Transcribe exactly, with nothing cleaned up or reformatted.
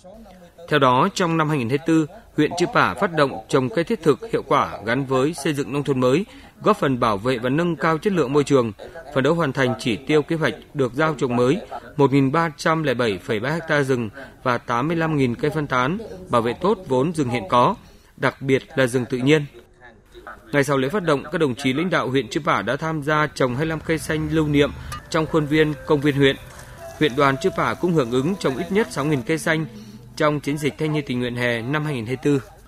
Theo đó, trong năm hai nghìn không trăm hai mươi tư, huyện Chư Pả phát động trồng cây thiết thực hiệu quả gắn với xây dựng nông thôn mới, góp phần bảo vệ và nâng cao chất lượng môi trường, phấn đấu hoàn thành chỉ tiêu kế hoạch được giao trồng mới một nghìn ba trăm lẻ bảy phẩy ba ha rừng và tám mươi lăm nghìn cây phân tán, bảo vệ tốt vốn rừng hiện có, đặc biệt là rừng tự nhiên. Ngày sau lễ phát động, các đồng chí lãnh đạo huyện Chư Pả đã tham gia trồng hai mươi lăm cây xanh lưu niệm trong khuôn viên công viên huyện. Huyện đoàn Chư Pả cũng hưởng ứng trồng ít nhất sáu nghìn cây xanh trong chiến dịch thanh niên tình nguyện hè năm hai nghìn không trăm hai mươi tư.